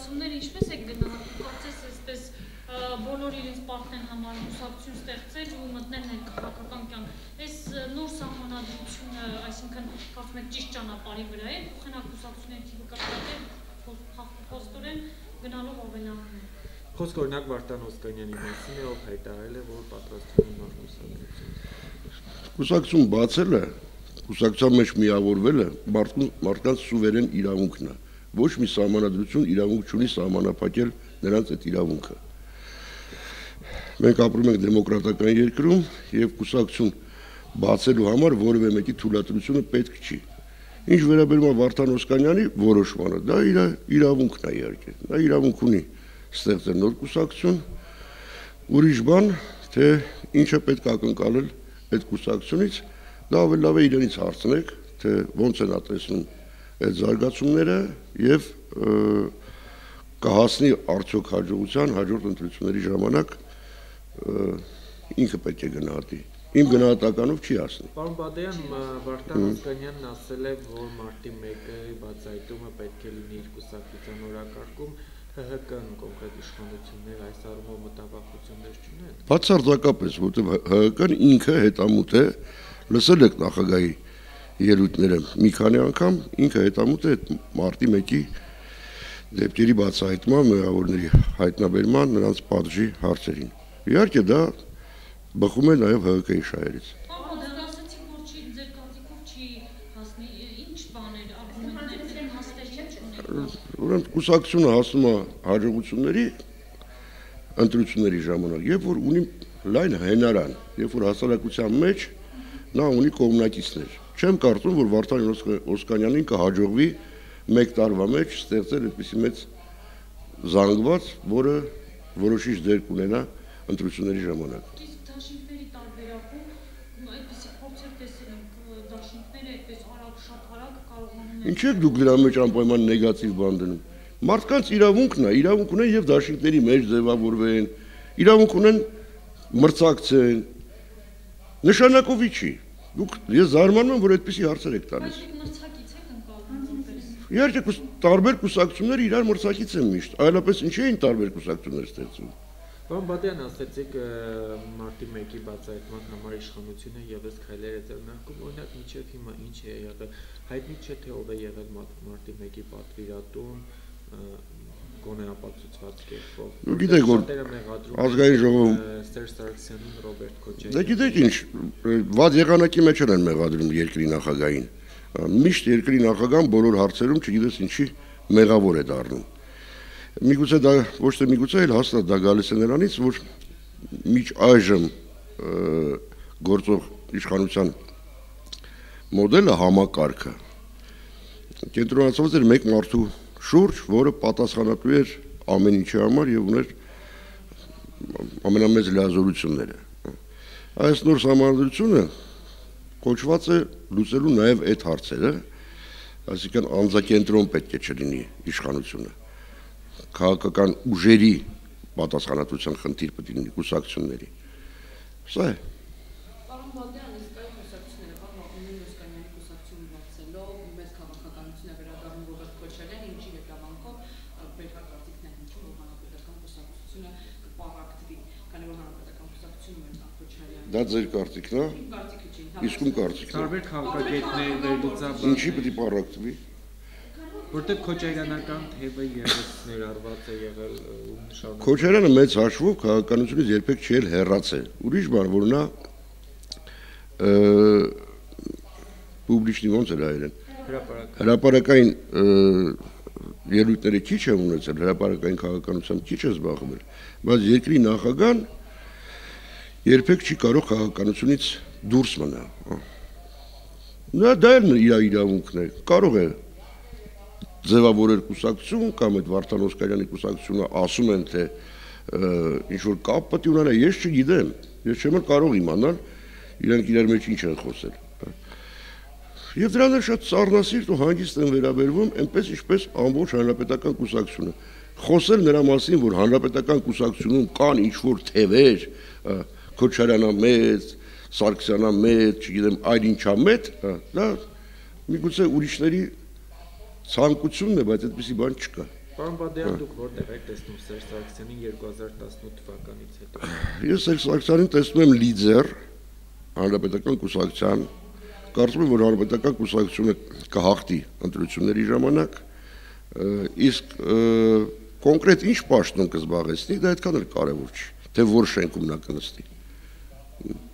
Կուսակցությունները ինչպես եք գնահատում, կարծես այսպես բոլոր իրենց պարտեն համար կուսակցություն ստեղծել ու մտնել ներքաղաքական կյանք։ Այս նոր սահմանադրությունը, այսինքն կարծում եք ճիշտ ճանապարհի վրա է, փոխանակ կուսակցությունների թիվը կրկնակել, փոստորեն գնալով ավելանում է։ Խոսքը օրինակ Վարդան Օսկանյանի մասին է, ով հայտարարել է, որ պատրաստվում է նոր կուսակցություն։ Կուսակցություն բացելը, կուսակցության մեջ միավորվելը մարդկանց սուվերեն իրավունքն է։ Ոչ մի սահմանադրություն իրավունք չունի սահմանափակել նրանց այդ իրավունքը։ Մենք ապրում ենք դեմոկրատական երկրում եւ կուսակցություն բացելու համար որևէ մեկի թույլատրությունը պետք չի։ Ինչ վերաբերում է Վարդան Օսկանյանի որոշմանը, դա իր իրավունքն է իհարկե։ Նա իրավունք ունի ստեղծել նոր կուսակցություն, ուրիշ բան, թե ինչը պետք է ակնկալել այդ կուսակցությունից, դա ավելի լավ է իրենից հարցնեք, թե ոնց են տեսնում այդ զարգացումները եւ կհասնի արդյոք հաջողության հաջորդ ընտրությունների ժամանակ ինքը պետք է գնահատի։ Իմ գնահատականով չի հասնի։ Պարոն Բադեյան, Վարդան Օսկանյանն ասել է, որ մարտի 1-ի բացահայտումը պետք է լինի իր կուսակցության օրակարգում, ՀՀԿ-ն կոնկրետ իշխանություններ այս առումով մտավախություններ չունեն։ Բացարձակապես, որտեղ ՀՀԿ-ն ինքը հետամուտ է, լսել եք նախագահի ելույթները մի քանի անգամ, ինքը հետամուտ է մարտի 1-ի դեպքերի բացահայտման, մեղավորների հայտնաբերման, նրանց պատժի հարցերին։ Իհարկե դա բխում է նաև ՀՀԿ-ի շահերից։ Ասացիք, որ չի ձեր կարծիքով չի հասնի, ինչ բաներ, արգումենտներ, հաստեր չունեք։ Ուրեմն կուսակցությունը հասնում է հաջողությունների ընտրությունների ժամանակ, երբ որ ունի լայն հենարան, երբ որ հասարակության մեջ նա ունի կողմնակիցներ։ Չեմ կարծում, որ Վարդան Օսկանյանին կհաջողվի 1 տարվա մեջ ստեղծել այդպիսի մեծ զանգված, որը որոշիչ դեր կունենա ընտրությունների ժամանակ։ Իսկ դաշինքների տարբերակում այդպիսի փորձեր տեսել ենք, դաշինքները այդպես արագ, շատ արագ կարողանում են։ Ինչ եք դուք դրա մեջ անպայման նեգատիվ բան դնում։ Մարդկանց իրավունքն է, իրավունք ունեն եւ դաշինքների մեջ ձևավորվեն, իրավունք ունեն մրցակցեն։ Նշանակովի չի։ Դուք ես զարմանում եմ, որ այդպիսի հարցեր եք տալիս։ Մրցակից եք ընկալվում որպես։ Իհարկե տարբեր կուսակցությունները իրար մրցակից են միշտ, այլապես ինչի են տարբեր կուսակցություններ ստեղծում։ Պարոն Բադեյան, ասացիք մարտի 1-ի բացահայտման համար իշխանությունը եւս քայլեր է ձեռնարկում, օրինակ մինչեւ հիմա ինչ է եղել, հայտնի չէ թե ով է եղել մարտի 1-ի պատվիրատուն, գոնե ապացուցված կերպով։ Գիտեք, որ ազգային ժողովում Սերժ Սարգսյանին, Ռոբերտ Քոչարյանին։ Դե գիտեք ինչ, վատ եղանակի մեջ են մեղադրում երկրի նախագահին։ Միշտ երկրի նախագահան բոլոր հարցերում չգիտես ինչի մեղավոր է դառնում։ Միգուցե դա ոչ թե միգուցե, այլ հաստատ դա գալիս է նրանից, որ միջ այժմ գործող իշխանության մոդելը համակարգը կենտրոնացված էր մեկ մարդու շուրջ, որը պատասխանատու էր ամեն ինչի համար եւ ուներ ամենամեծ լիազորությունները։ Այս նոր համանդրությունը կոչված է լուծելու նաեւ այդ հարցերը, այսինքն անձակենտրոն պետք է չլինի իշխանությունը։ Քաղաքական ուժերի պատասխանատվության խնդիր պետք է լինի կուսակցությունների։ Սա է։ Պարոն Բադեյան, իսկ այլ կուսակցությունները, Վարդան Օսկանյանի կուսակցություն բացելով, մեծ քաղաքականություն է վերադառնում Ռոբերտ Քոչարյանը, ինչի հետևանքով բերկակարծիքն է հնչում, որ հանրապետական կուսակցությունը կպարակտվի, քանի որ հանրապետական կուսակցությունը ունի Քոչարյանը։ Դա ձեր կարծիքն է։ Կարծիքը չի։ Իսկ ում կարծիքն է։ Տարբեր քաղաքագետներ վերլուծաբան։ Ինչի պետք է պարակտվի։ Որտեղ քոչարյանական թևը եւս ներառված է եղել ու նշանակում։ Քոչարյանը մեծ հաշվով քաղաքականությունից երբեք չի հեռացել։ Ուրիշ բան, որ նա պուբլիչնի ոնց էր հայերեն։ Հրապարակային ելույթների քիչ է ունեցել, հրապարակային քաղաքականությամբ քիչ է զբաղվել, բայց երկրի նախագահան երբեք չի կարող քաղաքականությունից դուրս մնալ։ Նա դա էլ իր իրավունքն է, կարող է ձևավորել կուսակցություն կամ այդ Վարդան Օսկանյանի կուսակցությունը ասում են թե ինչ որ կապ պետք է ունենա, ես չգիտեմ, ես չեմ կարող իմանալ իրենք իրար մեջ ինչ են խոսել։ Եվ դրան էլ շատ սառնասիրտ ու հանգիստ են վերաբերվում, այնպես ինչպես ամբողջ հանրապետական կուսակցությունը։ Խոսել նրա մասին, որ հանրապետական կուսակցությունում կան ինչ որ թևեր, Քոչարյանամետ, Սարգսյանամետ, չգիտեմ, այլ ինչամետ, դա միգուցե ուրիշների ցանկությունն է, բայց այդպիսի բան չկա։ Պարոն Բադեյան, դուք որտեղ եք տեսնում Սերժ Սարգսյանին 2018 թվականից հետո։ Ես Սերժ Սարգսյանին տեսնում եմ լիդեր հանրապետական կուսակցության, կարծում եմ, որ հանրապետական կուսակցությունը կհաղթի ընտրությունների ժամանակ, իսկ կոնկրետ ինչ պաշտոն կզբաղեցնի, դա այդքան էլ կարևոր չի, թե որ շենքում նա կնստի։